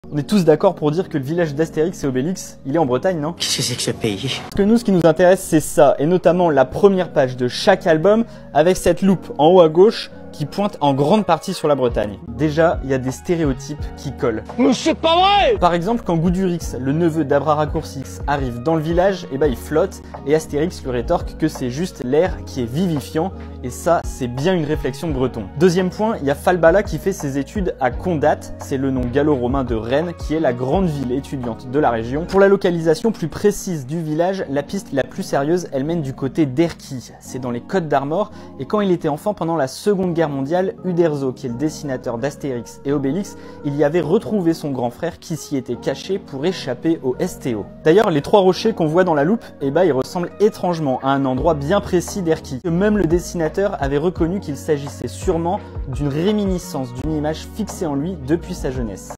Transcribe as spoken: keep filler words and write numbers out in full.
On est tous d'accord pour dire que le village d'Astérix et Obélix, il est en Bretagne, non? Qu'est-ce que c'est que ce pays? Parce que nous, ce qui nous intéresse, c'est ça, et notamment la première page de chaque album, avec cette loupe en haut à gauche, qui pointe en grande partie sur la Bretagne. Déjà, il y a des stéréotypes qui collent. Mais c'est pas vrai! Par exemple, quand Goudurix, le neveu d'Abraraccourcix, arrive dans le village, et bah il flotte, et Astérix lui rétorque que c'est juste l'air qui est vivifiant, et ça, c'est bien une réflexion breton. Deuxième point, il y a Falbala qui fait ses études à Condat, c'est le nom gallo-romain de Rennes, qui est la grande ville étudiante de la région. Pour la localisation plus précise du village, la piste la plus sérieuse, elle mène du côté d'Erquy, c'est dans les Côtes d'Armor, et quand il était enfant pendant la Seconde Guerre mondiale, Uderzo, qui est le dessinateur d'Astérix et Obélix, il y avait retrouvé son grand frère qui s'y était caché pour échapper au S T O. D'ailleurs, les trois rochers qu'on voit dans la loupe, eh ben, ils ressemblent étrangement à un endroit bien précis d'Erquy. Même le dessinateur avait reconnu qu'il s'agissait sûrement d'une réminiscence d'une image fixée en lui depuis sa jeunesse.